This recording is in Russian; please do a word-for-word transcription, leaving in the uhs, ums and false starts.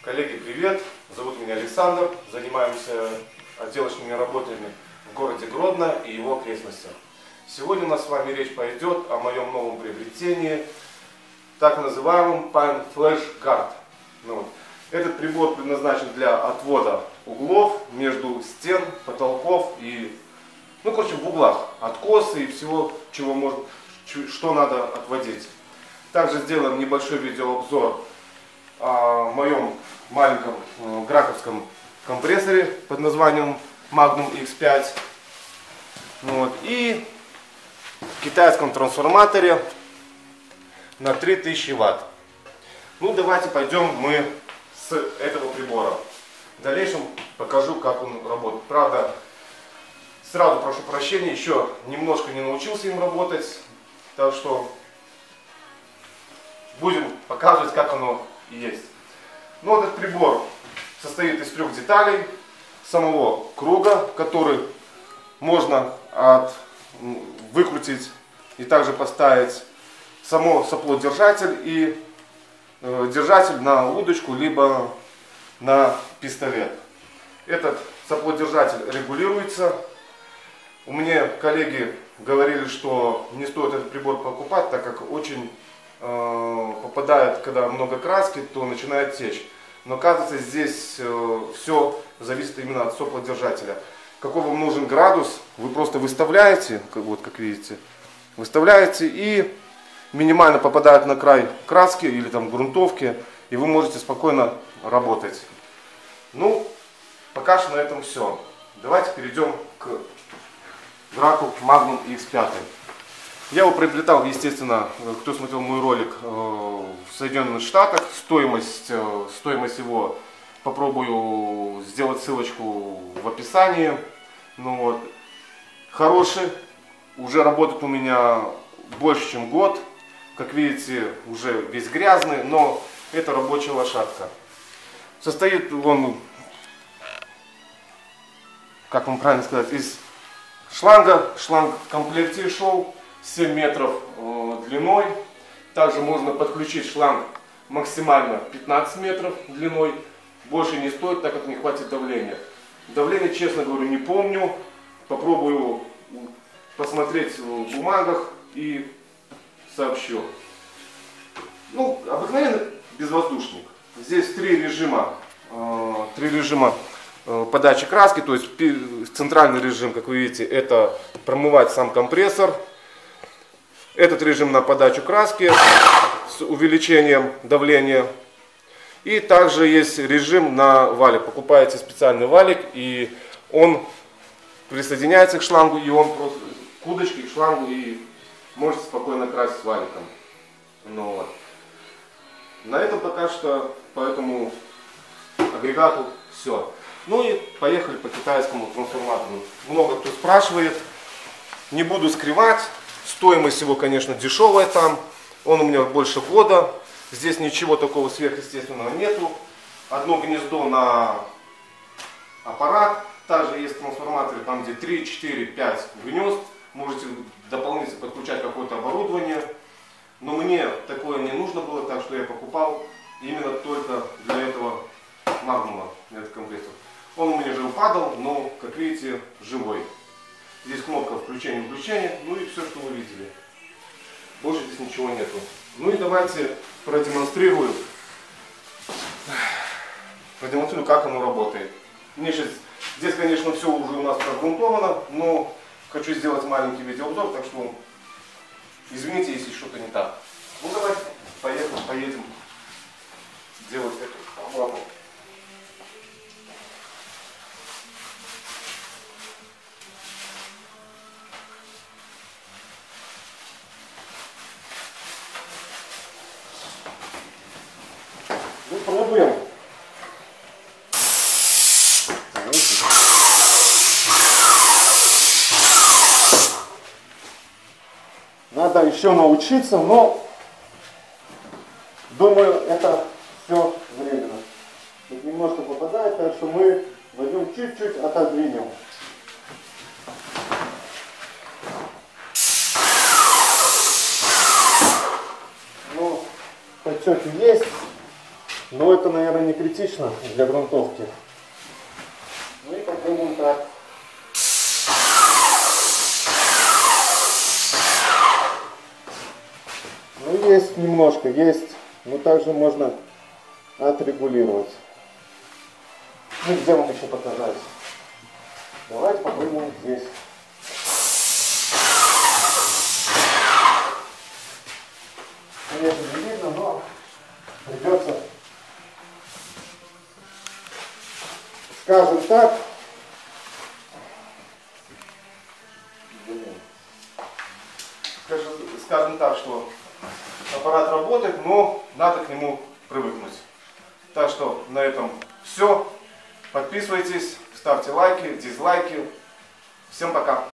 Коллеги, привет! Зовут меня Александр. Занимаемся отделочными работами в городе Гродно и его окрестностях. Сегодня у нас с вами речь пойдет о моем новом приобретении, так называемом Pine Flash Guard. Ну, вот. Этот прибор предназначен для отвода углов между стен, потолков и, ну, короче, в углах, откосы и всего, чего можно, что надо отводить. Также сделаем небольшой видеообзор о моем маленьком э, граковском компрессоре под названием Magnum икс пять. Вот, и китайском трансформаторе на три тысячи ватт. Ну, давайте пойдем мы с этого прибора. В дальнейшем покажу, как он работает. Правда, сразу прошу прощения, еще немножко не научился им работать, так что будем показывать, как оно есть. Но этот прибор состоит из трех деталей. Самого круга, который можно от, выкрутить и также поставить само сопло-держатель и э, держатель на удочку либо на пистолет. Этот сопло-держатель регулируется. У меня коллеги говорили, что не стоит этот прибор покупать, так как очень э, попадает, когда много краски, то начинает течь. Но оказывается, здесь э, все зависит именно от соплодержателя. Какой вам нужен градус, вы просто выставляете, как, вот как видите, выставляете и минимально попадает на край краски или там грунтовки, и вы можете спокойно работать. Ну, пока что на этом все. Давайте перейдем к Граку Magnum икс пять. Я его приобретал, естественно, кто смотрел мой ролик, в Соединенных Штатах. Стоимость, стоимость его попробую сделать ссылочку в описании. Ну, вот. Хороший, уже работает у меня больше, чем год. Как видите, уже весь грязный, но это рабочая лошадка. Состоит он, как вам правильно сказать, из шланга. Шланг в комплекте шел. семь метров э, длиной. Также можно подключить шланг максимально пятнадцать метров длиной. Больше не стоит, так как не хватит давления. Давление, честно говорю, не помню. Попробую посмотреть в бумагах и сообщу. Ну, обыкновенный безвоздушник. Здесь три режима, э, три режима э, подачи краски. То есть центральный режим, как вы видите, это промывать сам компрессор. Этот режим на подачу краски с увеличением давления. И также есть режим на валик. Покупаете специальный валик, и он присоединяется к шлангу, и он просто к удочке, к шлангу, и можете спокойно красить валиком. Ну, вот. На этом пока что по этому агрегату все. Ну и поехали по китайскому трансформатору. Много кто спрашивает. Не буду скрывать. Стоимость его, конечно, дешевая там. Он у меня больше года. Здесь ничего такого сверхъестественного нету. Одно гнездо на аппарат. Также есть трансформаторы, там где три, четыре, пять гнезд. Можете дополнительно подключать какое-то оборудование. Но мне такое не нужно было, так что я покупал именно только для этого Magnum, этот компрессор. Он у меня же упадал, но, как видите, живой. Здесь кнопка включения-выключения, ну и все, что вы видели. Больше здесь ничего нету. Ну и давайте продемонстрирую, продемонстрирую, как оно работает. Мне сейчас, здесь, конечно, все уже у нас прогрунтовано, но хочу сделать маленький видеообзор, так что извините, если что-то не так. Ну давайте поехали, поедем делать эту работу. Ну, пробуем. Надо еще научиться, но думаю, это все временно. Тут немножко попадает, так что мы возьмем чуть-чуть, отодвинем. Ну, подтеки есть, но это это, наверное, не критично для грунтовки. Ну и попробуем так. Ну, есть немножко, есть, но также можно отрегулировать. Ну, где вам еще показать? Давайте попробуем здесь. Конечно, не видно, но придется, скажем так, Скажем, скажем так, что аппарат работает, но надо к нему привыкнуть. Так что на этом все. Подписывайтесь, ставьте лайки, дизлайки. Всем пока.